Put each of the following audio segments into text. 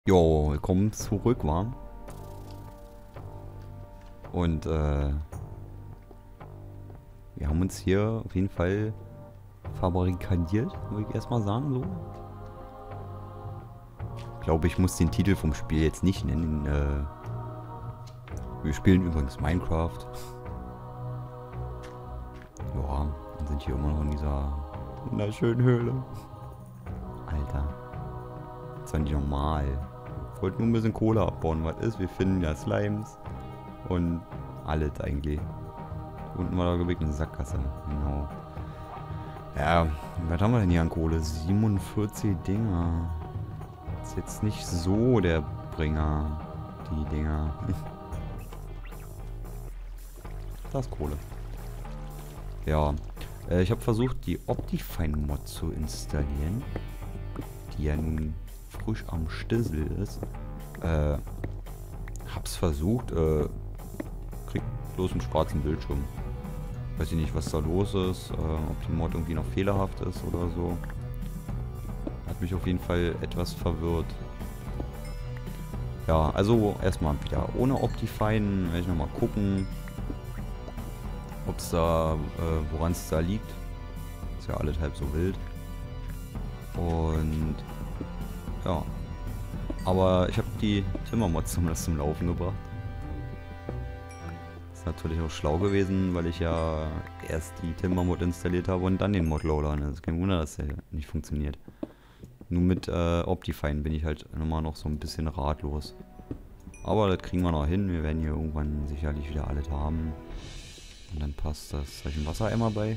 Jo, willkommen zurück, war. Und wir haben uns hier auf jeden Fall fabrikadiert, würde ich erstmal sagen, so. Ich glaube, ich muss den Titel vom Spiel jetzt nicht nennen. Wir spielen übrigens Minecraft. Ja, und sind hier immer noch in dieser wunderschönen Höhle. Alter. Das ist doch nicht normal. Ich wollte nur ein bisschen Kohle abbauen. Was ist? Wir finden ja Slimes. Und alles eigentlich. Unten war da gewegt eine Sackgasse. Genau. Ja, was haben wir denn hier an Kohle? 47 Dinger. Ist jetzt nicht so der Bringer. Die Dinger. Das ist Kohle. Ja. Ich habe versucht, die Optifine-Mod zu installieren. Die ja nun frisch am Stissel ist. Hab's versucht. Krieg bloß einen schwarzen Bildschirm. Weiß ich nicht, was da los ist, ob die Mod irgendwie noch fehlerhaft ist oder so. Hat mich auf jeden Fall etwas verwirrt. Ja, also erstmal wieder ohne Optifine. Werde ich nochmal gucken, ob es da, woran es da liegt. Ist ja alles halb so wild. Und ja. Aber ich habe die Timmermod zumindest zum Laufen gebracht. Ist natürlich auch schlau gewesen, weil ich ja erst die Timbermod installiert habe und dann den Modloader. Ne? Das ist kein Wunder, dass der nicht funktioniert. Nur mit Optifine bin ich halt immer noch so ein bisschen ratlos. Aber das kriegen wir noch hin. Wir werden hier irgendwann sicherlich wieder alles haben. Und dann passt das. Habe ich einen Wassereimer bei?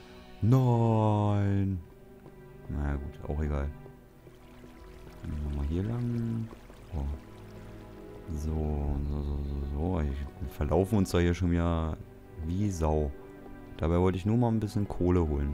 Nein! Na gut, auch egal. Dann gehen wir mal hier lang. Oh. So. Wir verlaufen uns da hier schon wieder wie Sau. Dabei wollte ich nur mal ein bisschen Kohle holen.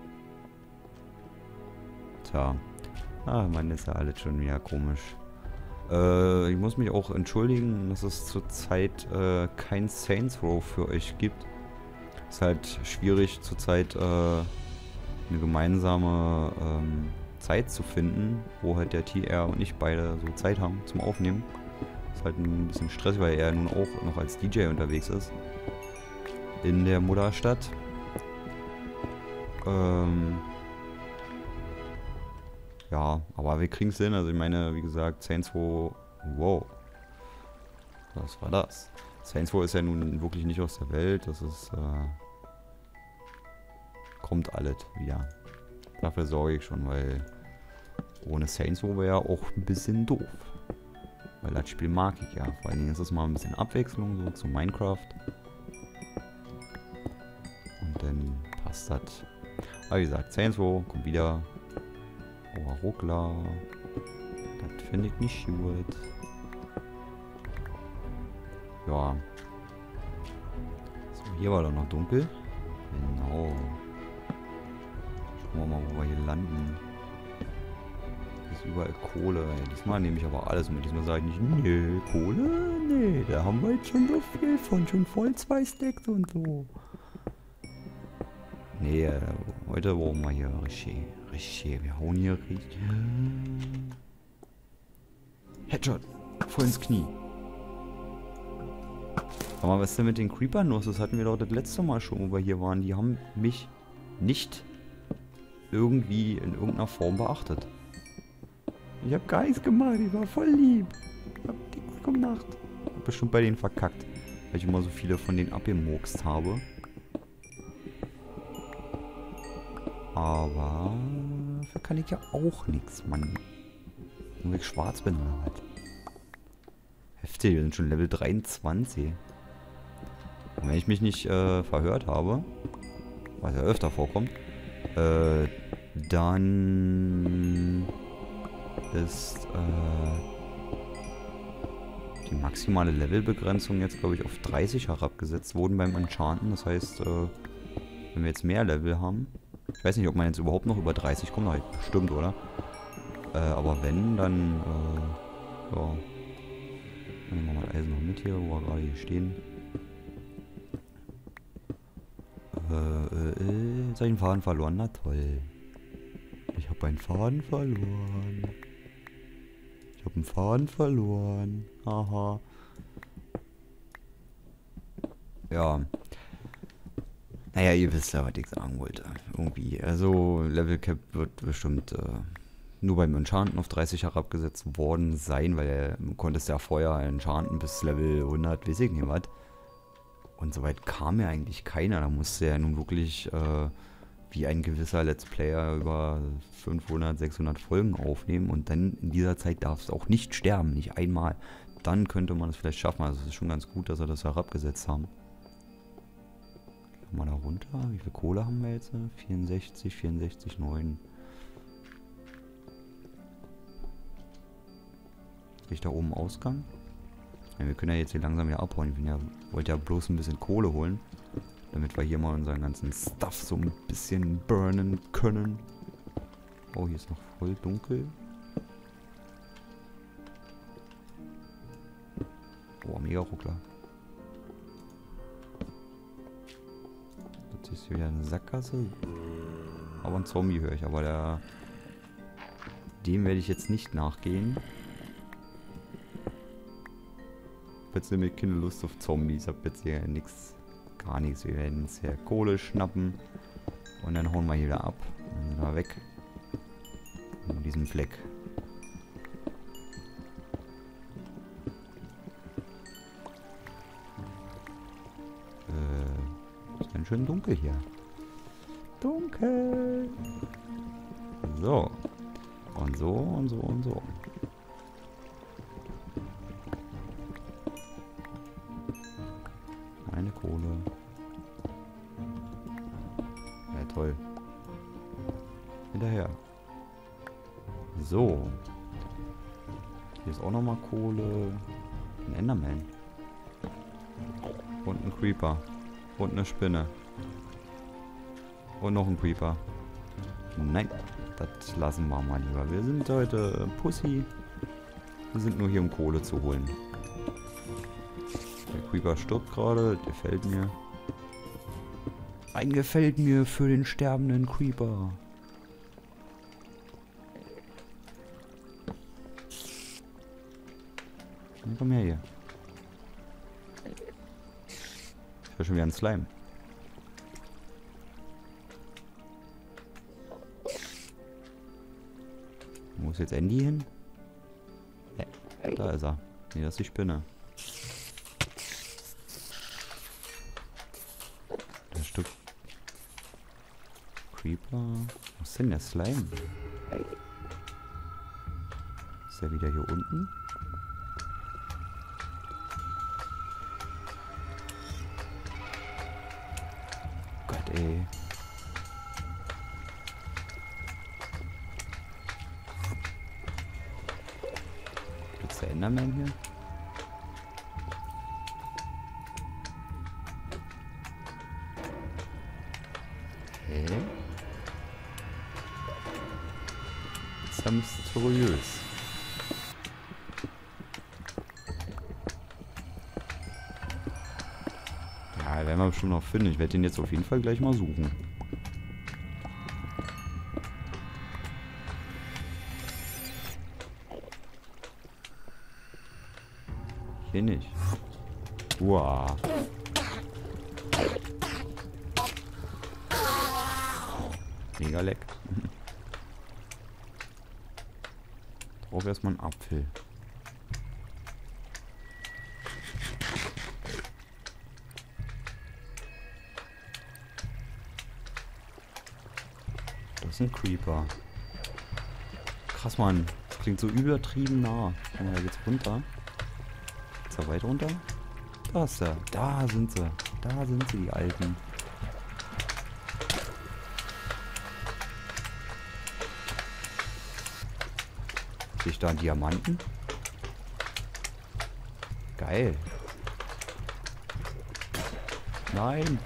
Tja. Ah, Mann, ist ja alles schon wieder komisch. Ich muss mich auch entschuldigen, dass es zurzeit kein Saints Row für euch gibt. Ist halt schwierig zurzeit eine gemeinsame Zeit zu finden, wo halt der TR und ich beide so Zeit haben zum Aufnehmen. Ist halt ein bisschen stressig, weil er nun auch noch als DJ unterwegs ist. In der Mutterstadt. Ja, aber wir kriegen es hin. Also ich meine, wie gesagt, Saints Row... Wow. Was war das? Saints Row ist ja nun wirklich nicht aus der Welt. Das ist... kommt alles wieder. Dafür sorge ich schon, weil... ohne Saints Row wäre ja auch ein bisschen doof. Weil das Spiel mag ich ja. Vor allen Dingen ist es mal ein bisschen Abwechslung so zu Minecraft. Und dann passt das. Aber wie gesagt, Saints Row kommt wieder. Oh, Ruckler. Das finde ich nicht gut. Ja. So, hier war doch noch dunkel. Genau. Schauen wir mal, wo wir hier landen. Hier ist überall Kohle. Ey. Diesmal nehme ich aber alles mit. Diesmal sage ich nicht, nee, Kohle? Nee, da haben wir jetzt schon so viel von. Schon voll 2 Stacks und so. Nee, heute brauchen wir hier richtig. Wir hauen hier richtig. Headshot. Voll ins Knie. Aber was ist denn mit den Creepern los? Das hatten wir doch das letzte Mal schon, wo wir hier waren. Die haben mich nicht irgendwie in irgendeiner Form beachtet. Ich hab gar nichts gemacht. Ich war voll lieb. Ich hab nichts gemacht. Hab bestimmt bei denen verkackt. Weil ich immer so viele von denen abgemurkst habe. Aber dafür kann ich ja auch nichts, Mann. Nur weil ich schwarz bin oder was? Heftig, wir sind schon Level 23. Und wenn ich mich nicht verhört habe, was ja öfter vorkommt, dann ist die maximale Levelbegrenzung jetzt, glaube ich, auf 30 herabgesetzt worden beim Enchanten. Das heißt, wenn wir jetzt mehr Level haben, ich weiß nicht, ob man jetzt überhaupt noch über 30 kommt, aber bestimmt, oder? Aber wenn, dann, ja. Dann nehmen wir mal das Eisen noch mit hier, wo wir gerade hier stehen. Jetzt habe ich einen Faden verloren, na toll. Ich habe einen Faden verloren. Ich habe einen Faden verloren. Haha. Ja. Naja, ihr wisst ja, was ich sagen wollte. Irgendwie. Also, Level Cap wird bestimmt nur beim Enchanten auf 30 herabgesetzt worden sein, weil du konntest ja vorher enchanten bis Level 100, weiß ich nicht was. Und soweit kam ja eigentlich keiner. Da musste ja nun wirklich wie ein gewisser Let's Player über 500, 600 Folgen aufnehmen. Und dann in dieser Zeit darfst du auch nicht sterben, nicht einmal. Dann könnte man es vielleicht schaffen. Also es ist schon ganz gut, dass wir das herabgesetzt haben. Mal da runter. Wie viel Kohle haben wir jetzt? 64, 64, 9. Sehe ich da oben Ausgang? Ja, wir können ja jetzt hier langsam wieder abhauen. Ich wollte ja bloß ein bisschen Kohle holen. Damit wir hier mal unseren ganzen Stuff so ein bisschen burnen können. Oh, hier ist noch voll dunkel. Oh, mega Ruckler. Jetzt ist hier wieder eine Sackgasse. Aber ein Zombie höre ich. Aber dem werde ich jetzt nicht nachgehen. Ich habe jetzt nämlich keine Lust auf Zombies. Ich habe jetzt hier nichts. Gar nichts. Wir werden uns hier Kohle schnappen. Und dann hauen wir hier wieder ab. Und sind wir weg. In diesem Fleck. Ist ganz schön dunkel hier. Dunkel. So. Und so und so und so. Eine Kohle. Ja, toll. Hinterher. So. Hier ist auch nochmal Kohle. Ein Enderman. Und ein Creeper. Und eine Spinne. Und noch ein Creeper. Nein, das lassen wir mal lieber. Wir sind heute Pussy. Wir sind nur hier, um Kohle zu holen. Der Creeper stirbt gerade. Der gefällt mir. Ein gefällt mir für den sterbenden Creeper. Komm her hier. Ich höre schon wieder einen Slime. Wo ist jetzt Andy hin? Da ist er. Nee, das ist die Spinne. Das Stück Creeper. Was ist denn der Slime? Ist er wieder hier unten? Gott, ey. Ist der Enderman hier? Hä? Das ist ja mysteriös. Ja, werden wir bestimmt noch finden. Ich werde den jetzt auf jeden Fall gleich mal suchen. Hier nicht. Uah. Mega leck. Drauf erstmal einen Apfel. Das ist ein Creeper. Krass, Mann. Das klingt so übertrieben nah. Oh, da geht's runter. Ist er weit runter? Da ist er. Da sind sie. Da sind sie, die Alten. Sehe ich da einen Diamanten? Geil. Nein.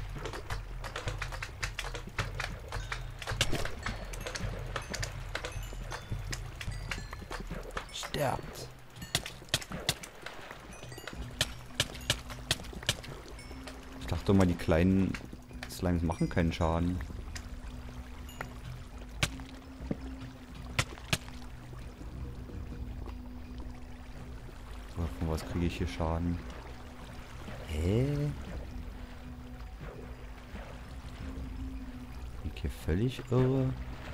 Sterbt. Ich dachte mal, die kleinen Slimes machen keinen Schaden. was kriege ich hier Schaden? Hä? Bin ich hier völlig irre?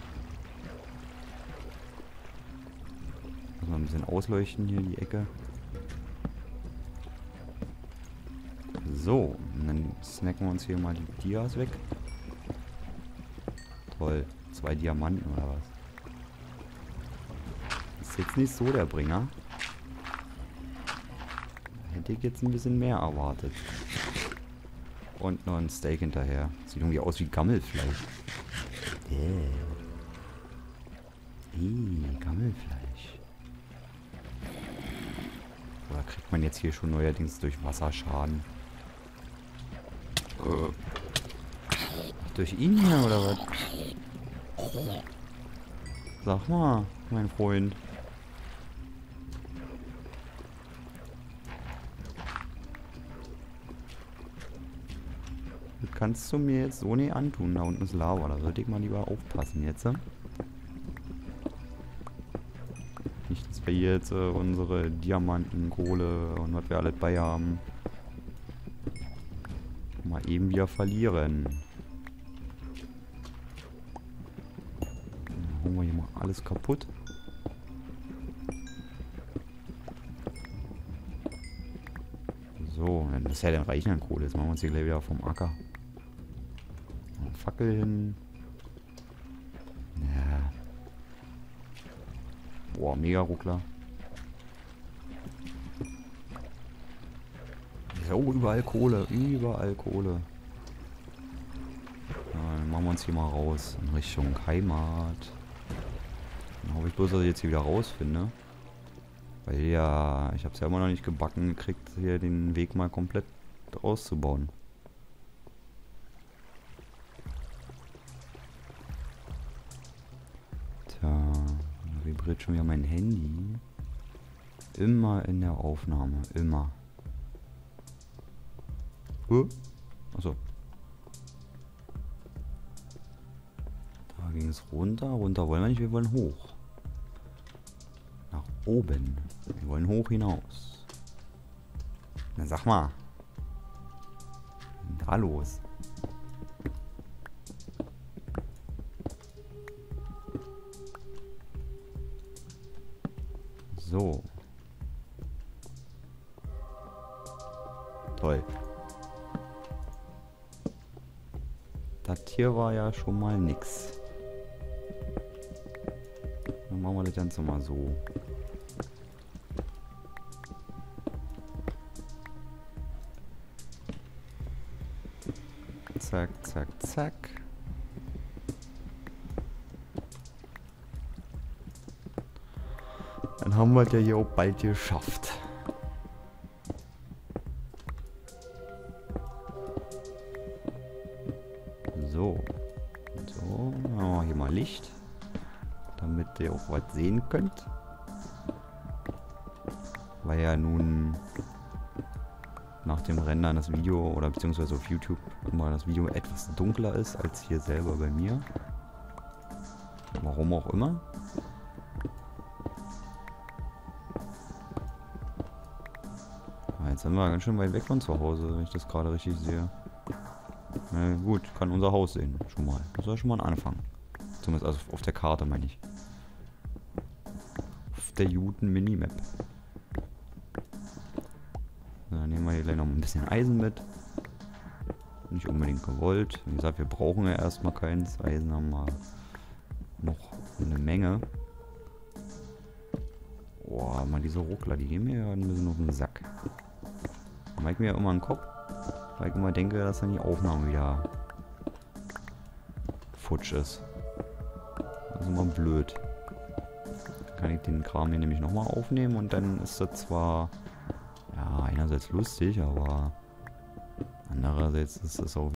Muss mal ein bisschen ausleuchten hier die Ecke. So, und dann snacken wir uns hier mal die Dias weg. Toll, 2 Diamanten oder was? Ist jetzt nicht so der Bringer. Hätte ich jetzt ein bisschen mehr erwartet. Und noch ein Steak hinterher. Sieht irgendwie aus wie Gammelfleisch. Gammelfleisch. Oder kriegt man jetzt hier schon neuerdings durch Wasser Schaden? Durch ihn hier oder was? Sag mal, mein Freund. Das kannst du mir jetzt so nicht antun. Da unten ist Lava. Da sollte ich mal lieber aufpassen jetzt. Nicht, dass wir hier jetzt unsere Diamanten, Kohle und was wir alles bei haben. Mal eben wieder verlieren. Dann hauen wir hier mal alles kaputt. So, das ist ja dann reichen an Kohle. Jetzt machen wir uns hier gleich wieder vom Acker. Eine Fackel hin. Ja. Boah, mega Ruckler. Oh, überall Kohle. Überall Kohle. Ja, dann machen wir uns hier mal raus. In Richtung Heimat. Dann hoffe ich bloß, dass ich jetzt hier wieder rausfinde. Weil ja, ich habe es ja immer noch nicht gebacken gekriegt, hier den Weg mal komplett auszubauen. Tja, da vibriert schon wieder mein Handy. Immer in der Aufnahme, immer. Achso. Da ging es runter. Runter wollen wir nicht, wir wollen hoch. Nach oben. Wir wollen hoch hinaus. Na sag mal. Was ist denn da los? So. Toll. Das hier war ja schon mal nix. Dann machen wir das Ganze mal so. Zack, zack, zack. Dann haben wir das ja hier auch bald geschafft. So. So, dann machen wir hier mal Licht. Damit ihr auch was sehen könnt. Weil ja nun nach dem Rendern das Video oder beziehungsweise auf YouTube immer das Video etwas dunkler ist als hier selber bei mir. Warum auch immer. Jetzt sind wir ganz schön weit weg von zu Hause, wenn ich das gerade richtig sehe. Na gut, kann unser Haus sehen, schon mal. Das ist ja schon mal ein Anfang. Zumindest also auf der Karte, meine ich. Auf der guten Minimap. Dann nehmen wir hier gleich noch ein bisschen Eisen mit. Nicht unbedingt gewollt. Wie gesagt, wir brauchen ja erstmal keins. Eisen haben wir noch eine Menge. Boah, mal diese Ruckler, die gehen mir ja ein bisschen auf den Sack. Da mache ich mir ja immer einen Kopf, weil ich immer denke, dass dann die Aufnahme wieder futsch ist. Das ist immer blöd. Dann kann ich den Kram hier nämlich nochmal aufnehmen und dann ist das zwar ja einerseits lustig, aber andererseits ist es auch